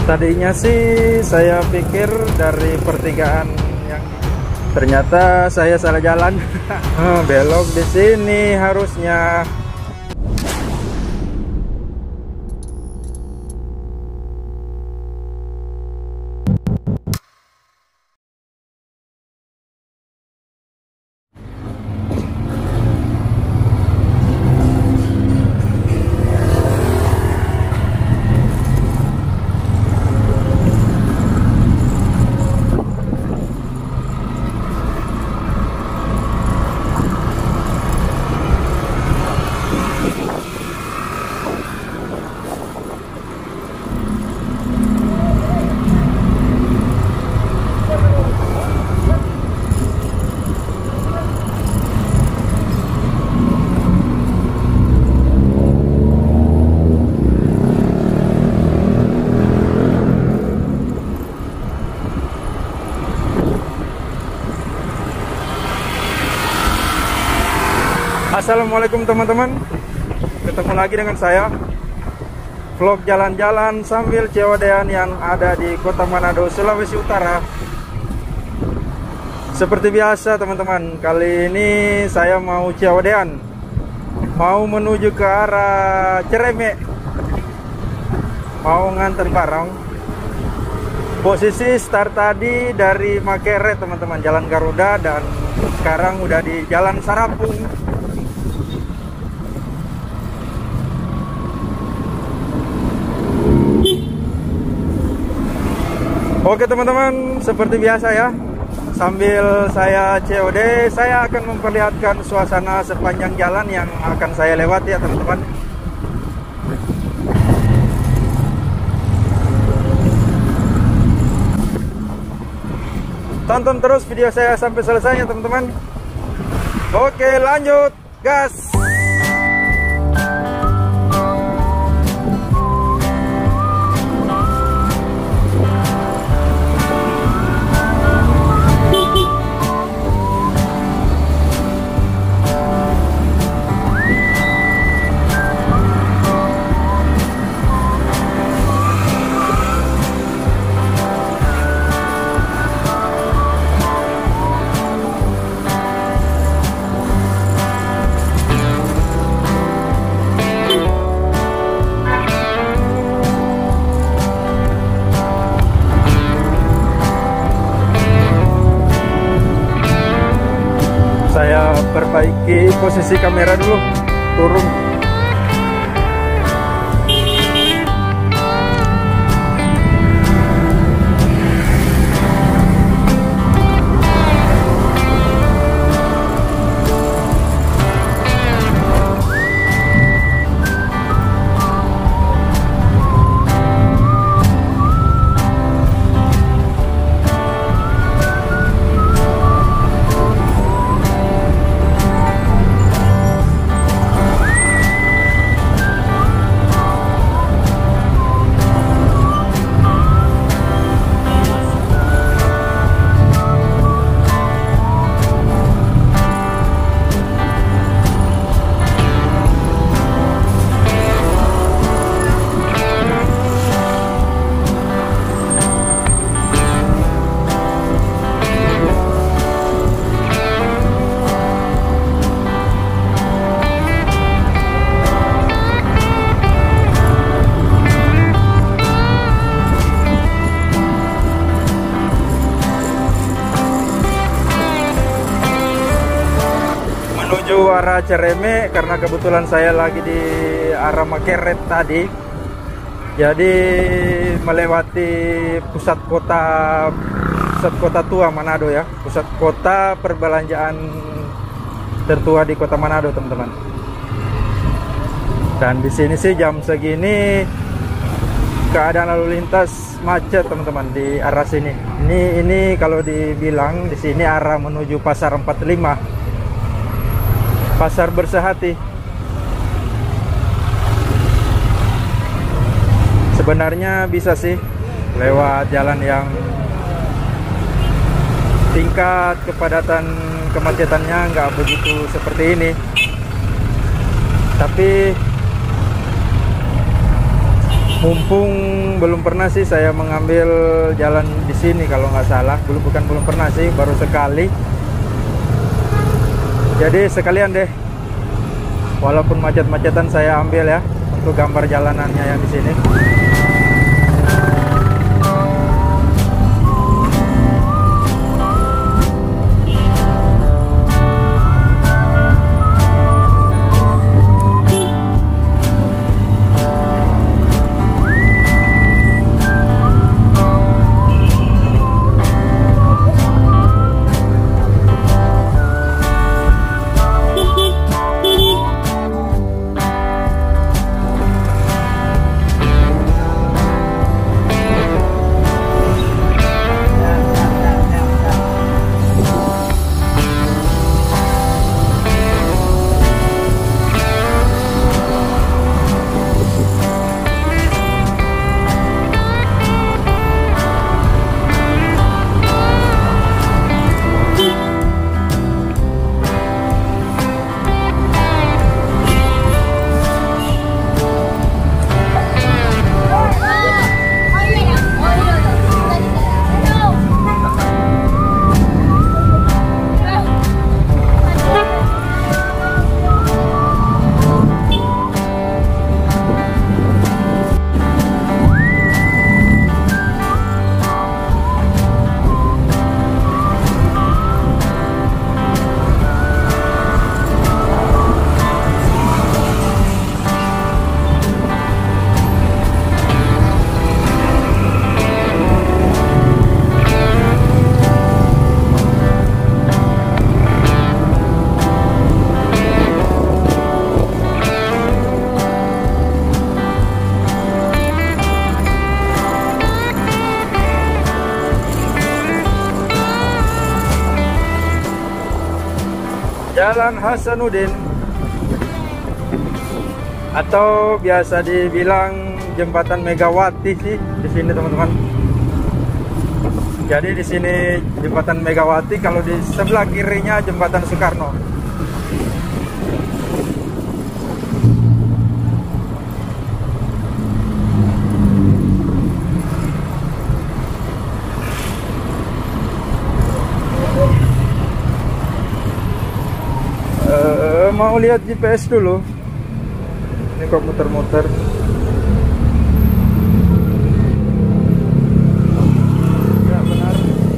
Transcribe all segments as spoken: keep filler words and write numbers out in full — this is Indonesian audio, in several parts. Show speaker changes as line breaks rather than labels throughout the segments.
Tadinya sih saya pikir dari pertigaan yang ternyata saya salah jalan. Belok di sini harusnya. Assalamualaikum teman-teman, ketemu lagi dengan saya, vlog jalan-jalan sambil C O D-an yang ada di Kota Manado, Sulawesi Utara. Seperti biasa teman-teman, kali ini saya mau C O D-an, mau menuju ke arah Cereme, mau nganter barang. Posisi start tadi dari Makere teman-teman, Jalan Garuda, dan sekarang udah di Jalan Sarapung. Oke teman-teman, seperti biasa ya, sambil saya C O D, saya akan memperlihatkan suasana sepanjang jalan yang akan saya lewati ya teman-teman. Tonton terus video saya sampai selesai ya teman-teman. Oke, lanjut, gas! Saya perbaiki posisi kamera dulu, turun. Menuju arah Cereme karena kebetulan saya lagi di arah Makere tadi, jadi melewati pusat kota pusat kota tua Manado ya, pusat kota perbelanjaan tertua di Kota Manado teman-teman. Dan di sini sih jam segini keadaan lalu lintas macet teman-teman di arah sini. Ini ini kalau dibilang di sini arah menuju Pasar empat puluh lima. Pasar Bersehati. Sebenarnya bisa sih lewat jalan yang tingkat kepadatan kemacetannya nggak begitu seperti ini, tapi Mumpung belum pernah sih saya mengambil jalan di sini kalau nggak salah, belum bukan belum pernah sih, baru sekali. Jadi sekalian deh, walaupun macet-macetan saya ambil ya untuk gambar jalanannya yang di sini. Jalan Hasanuddin atau biasa dibilang Jembatan Megawati sih di sini teman-teman. Jadi di sini Jembatan Megawati, kalau di sebelah kirinya Jembatan Soekarno. Uh, mau lihat G P S dulu. Ini kok muter-muter. Ya benar.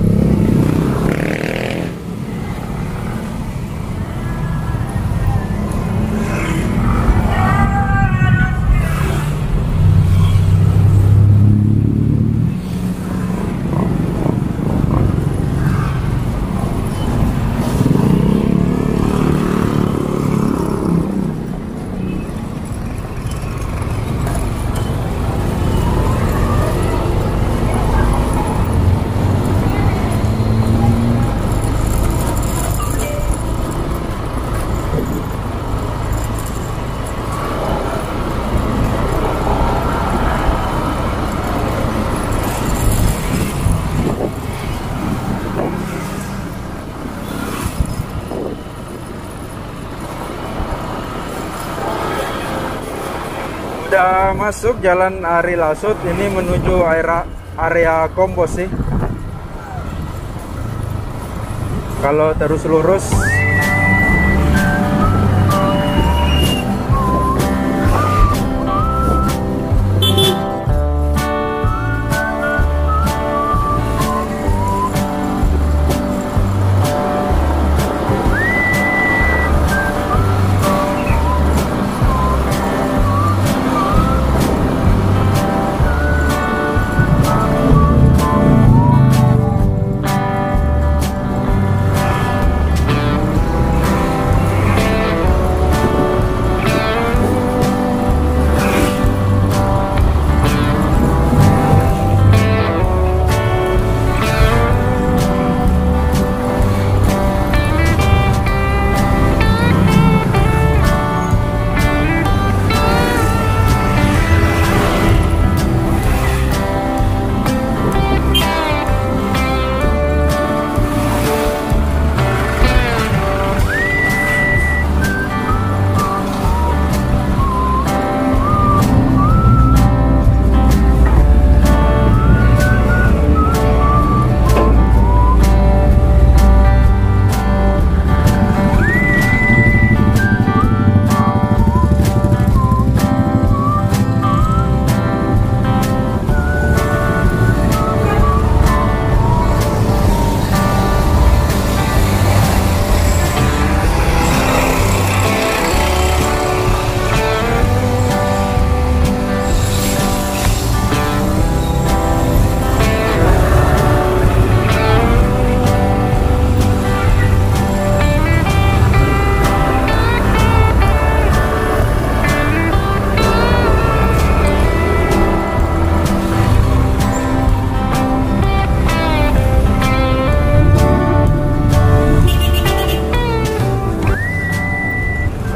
Udah masuk Jalan Ari Lasut, ini menuju area area Kombos sih. Kalau terus lurus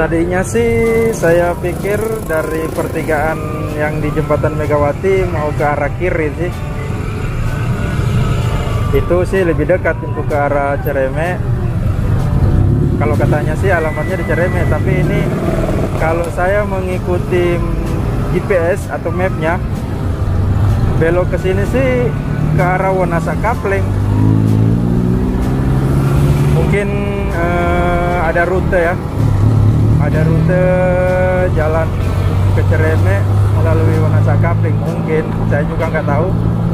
Tadinya sih saya pikir dari pertigaan yang di Jembatan Megawati mau ke arah kiri sih. Itu sih lebih dekat untuk ke arah Cereme. Kalau katanya sih alamatnya di Cereme, tapi ini kalau saya mengikuti G P S atau mapnya, belok ke sini sih ke arah Wonasa Kapleng. Mungkin eh, ada rute ya, ada rute jalan ke Cereme melalui Wonasa Kapleng. Mungkin saya juga nggak tahu.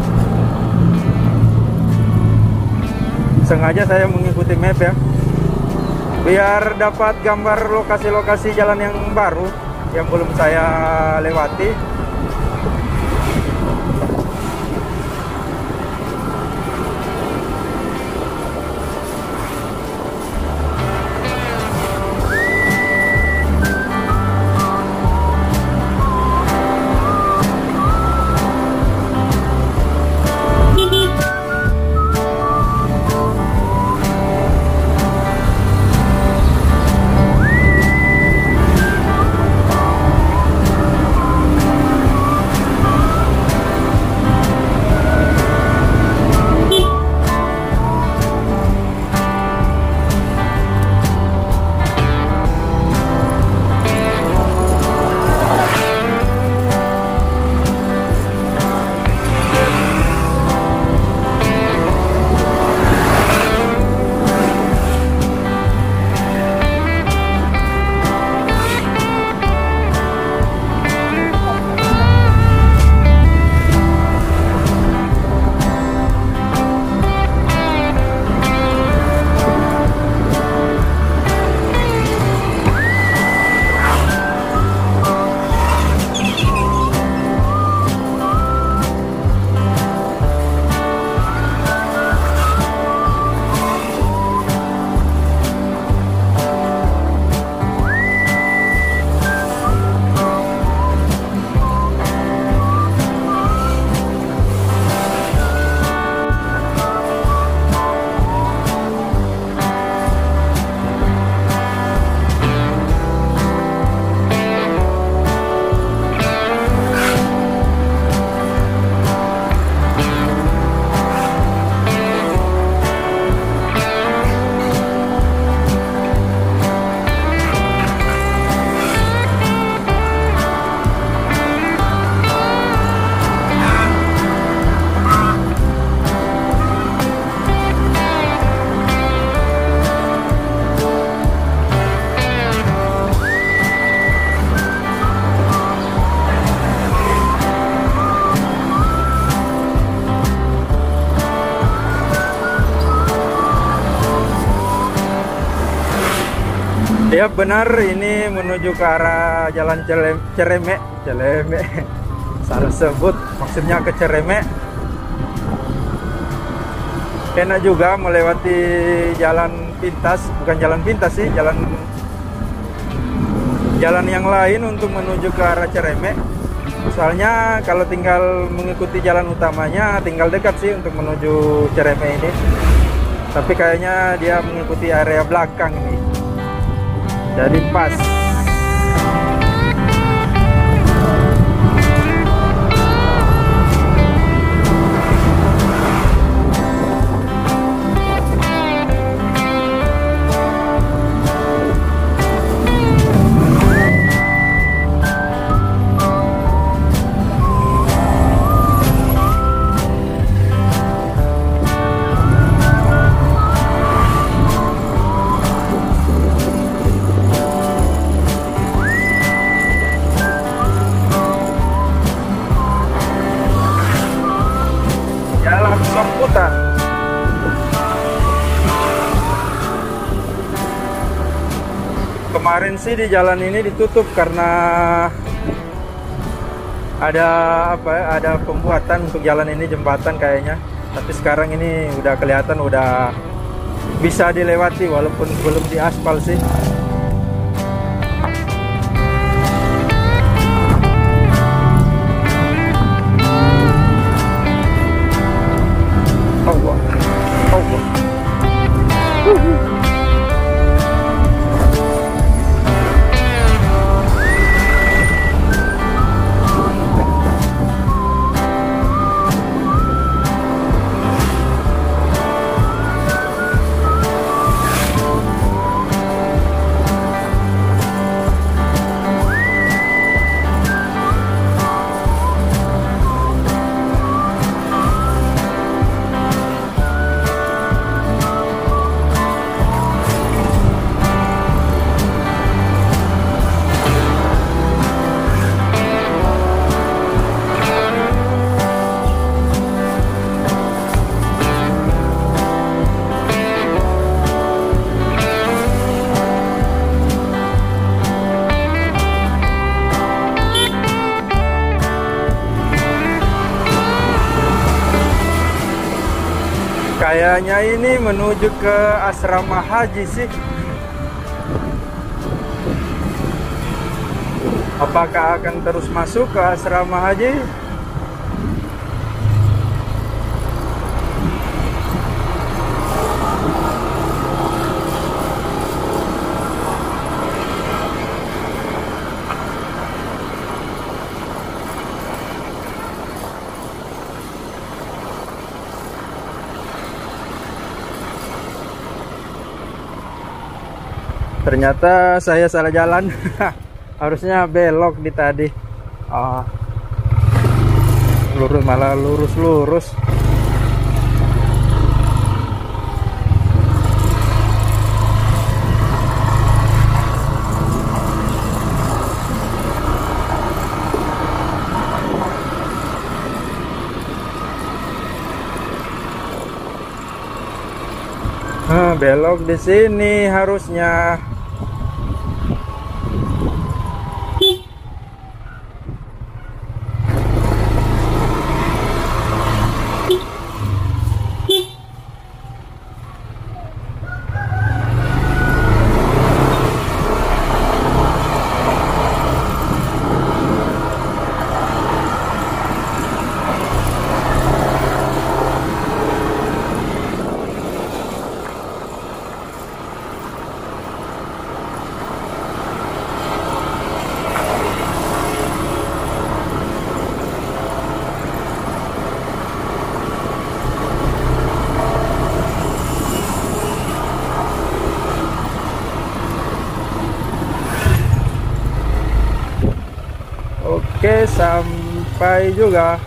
Sengaja saya mengikuti map ya, biar dapat gambar lokasi-lokasi jalan yang baru yang belum saya lewati. Ya benar, ini menuju ke arah Jalan Cereme, Cereme, Cereme. Salah sebut, maksudnya ke Cereme. Enak juga melewati jalan pintas, bukan jalan pintas sih, jalan jalan yang lain untuk menuju ke arah Cereme. Soalnya kalau tinggal mengikuti jalan utamanya, tinggal dekat sih untuk menuju Cereme ini. Tapi kayaknya dia mengikuti area belakang ini. Jadi pas. Sambutan. Kemarin sih di jalan ini ditutup karena ada apa ya, ada pembuatan untuk jalan ini, jembatan kayaknya. Tapi sekarang ini udah kelihatan udah bisa dilewati walaupun belum diaspal sih. Kayaknya ini menuju ke asrama haji sih. Apakah akan terus masuk ke asrama haji? Ternyata saya salah jalan. Harusnya belok di tadi. Oh. Lurus malah lurus-lurus. Nah, belok di sini harusnya. Oke, sampai juga.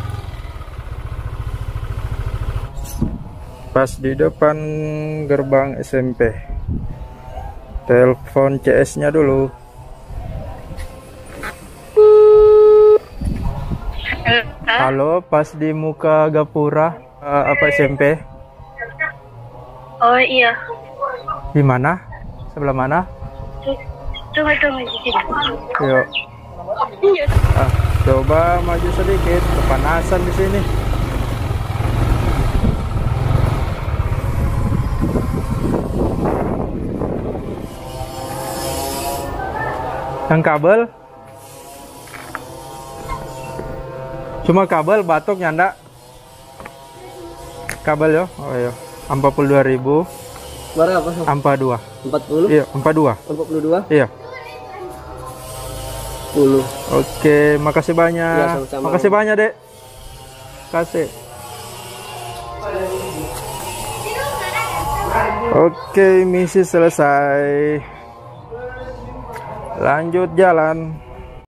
Pas di depan gerbang S M P. Telepon C S-nya dulu. Halo, pas di muka Gapura uh, apa S M P?
Oh iya.
Di mana? Sebelah mana?
Coba coba sedikit.
Yuk. Ah, coba maju sedikit, kepanasan di sini. Yang kabel? Cuma kabel batuk nyanda. Kabel yo. Oh iya. empat puluh dua ribu.
Berapa?
Ampa dua.
empat puluh?
Iya, empat dua.
empat puluh dua?
Iya.
sepuluh.
Oke, makasih banyak.
Ya, sama-sama.
Makasih banyak, Dek. Kasih. Oke, misi selesai. Lanjut jalan.